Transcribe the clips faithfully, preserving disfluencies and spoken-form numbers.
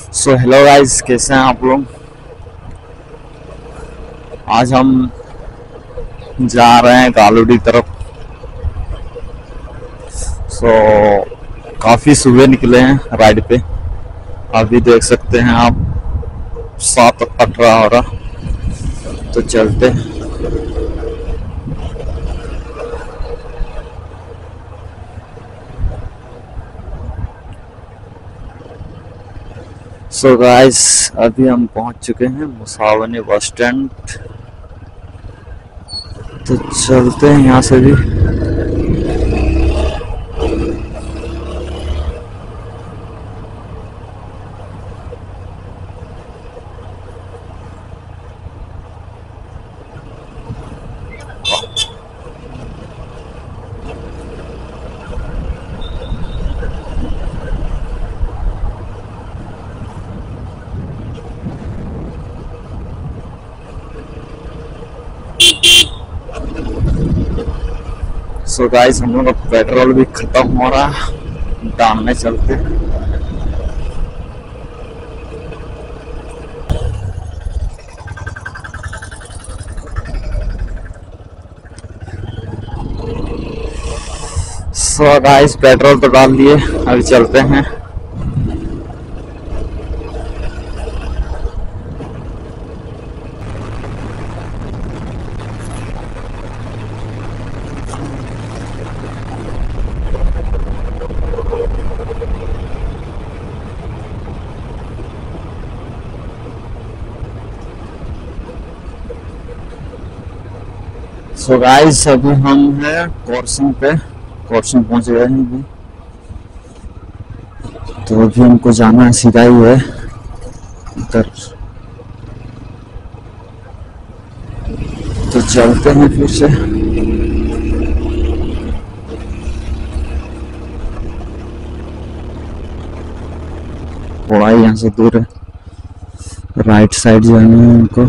So hello guys, कैसे हैं आप लोग। आज हम जा रहे हैं गालूडी तरफ। सो काफ़ी सुबह निकले हैं राइड पे। अभी देख सकते हैं आप सात अठारह हो रहा, तो चलते हैं। सो गाइस, अभी हम पहुंच चुके हैं मुसावनी बस स्टैंड। तो चलते हैं यहाँ से भी। सो गाइस, हम लोग का पेट्रोल भी खत्म हो रहा, डालने चलते। सो गाइस, पेट्रोल तो डाल दिए, अभी चलते हैं। सो गाइस, अभी हम हैं कोर्सिंग पे। कोर्सिंग पहुंच गए हैं अभी। तो अभी हमको जाना है, सीधा ही है इधर। तो चलते हैं फिर से। थोड़ा ही यहाँ से दूर है, राइट साइड जाना है हमको।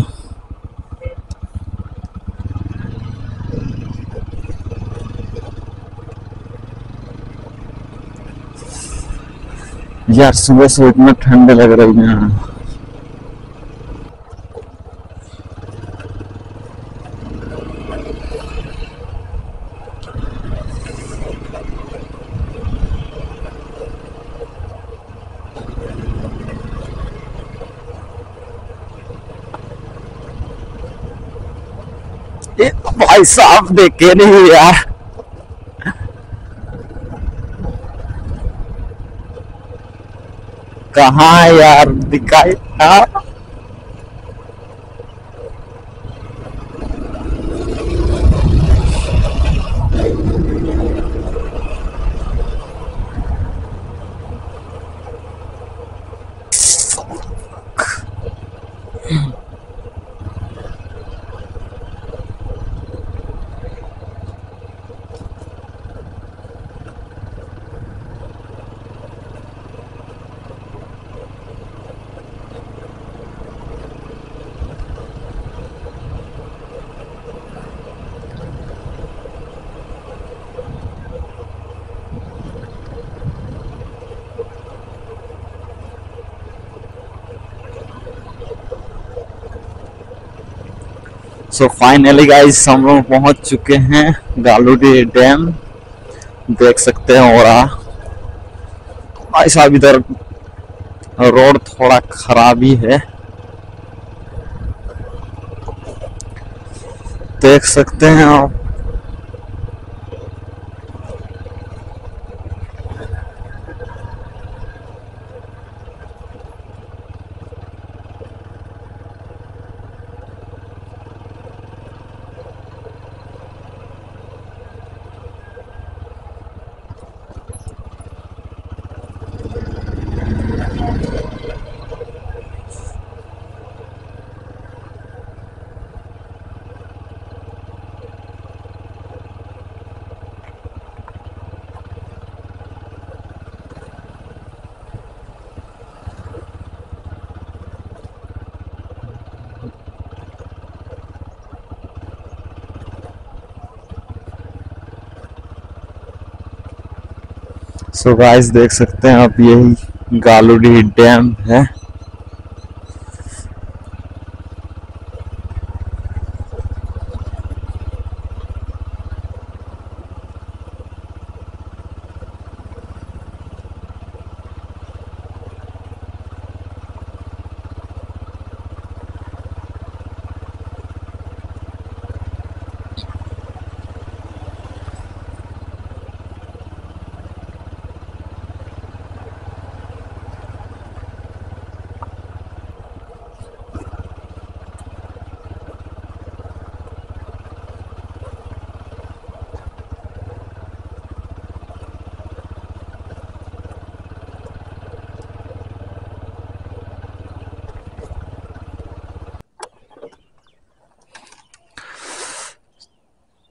यार सुबह से इतना ठंड लग रही है यहाँ। ए, भाई साहब देखे नहीं यार। कहाँ है यार, दिखाई हाँ? सो फाइनली गाइस, हम लोग पहुंच चुके हैं गालूडी डैम। देख सकते हैं। और भाई साहब, इधर रोड थोड़ा खराब ही है, देख सकते हैं आप। सो गाइस, देख सकते हैं आप, यही गालूडी डैम है।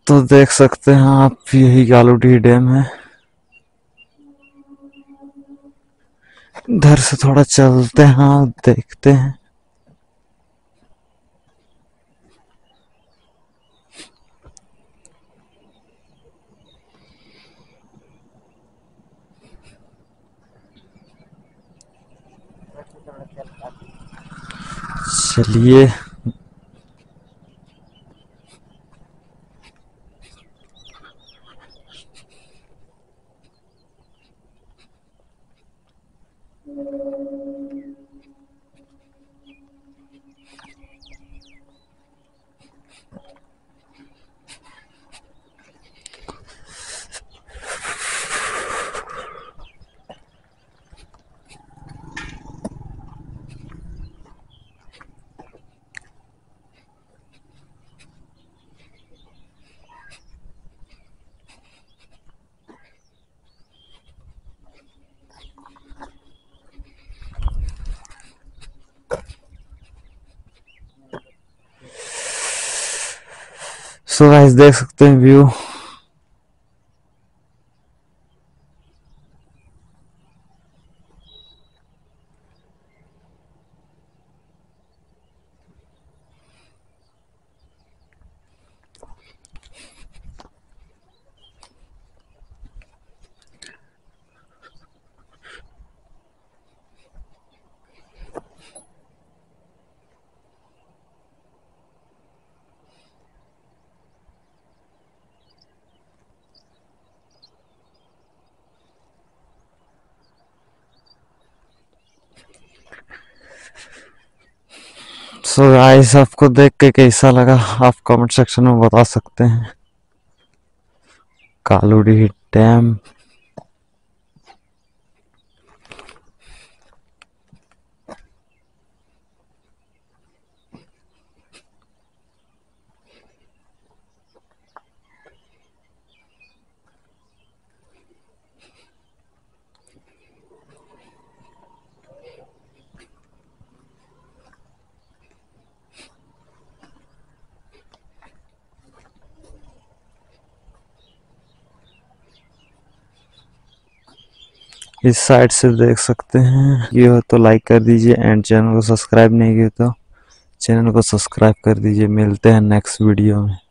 तो देख सकते हैं आप, यही गालूडी डैम है। इधर से थोड़ा चलते हैं, देखते हैं। चलिए। सो गाइस देख सकते हैं व्यू। सो so गाइस आपको देख के कैसा लगा आप कमेंट सेक्शन में बता सकते हैं। गालूडी डैम। इस साइड से देख सकते हैं। ये हो तो लाइक कर दीजिए एंड चैनल को सब्सक्राइब नहीं किया तो चैनल को सब्सक्राइब कर दीजिए। मिलते हैं नेक्स्ट वीडियो में।